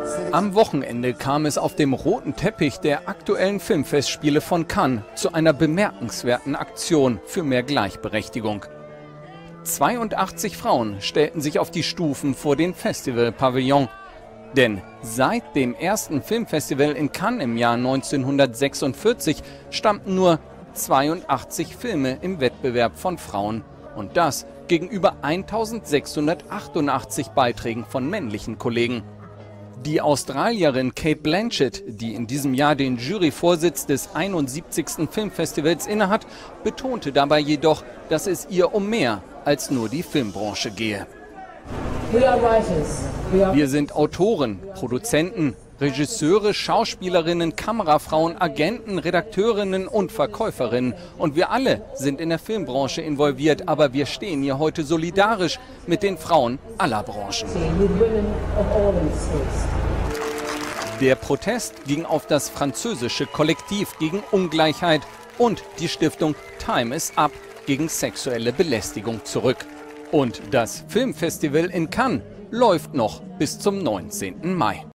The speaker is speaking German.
Am Wochenende kam es auf dem roten Teppich der aktuellen Filmfestspiele von Cannes zu einer bemerkenswerten Aktion für mehr Gleichberechtigung. 82 Frauen stellten sich auf die Stufen vor den Festivalpavillon. Denn seit dem ersten Filmfestival in Cannes im Jahr 1946 stammten nur 82 Filme im Wettbewerb von Frauen. Und das gegenüber 1688 Beiträgen von männlichen Kollegen. Die Australierin Cate Blanchett, die in diesem Jahr den Juryvorsitz des 71. Filmfestivals innehat, betonte dabei jedoch, dass es ihr um mehr als nur die Filmbranche gehe. Wir sind Autoren, Produzenten, Regisseure, Schauspielerinnen, Kamerafrauen, Agenten, Redakteurinnen und Verkäuferinnen. Und wir alle sind in der Filmbranche involviert, aber wir stehen hier heute solidarisch mit den Frauen aller Branchen. Der Protest ging auf das französische Kollektiv gegen Ungleichheit und die Stiftung Time is Up gegen sexuelle Belästigung zurück. Und das Filmfestival in Cannes läuft noch bis zum 19. Mai.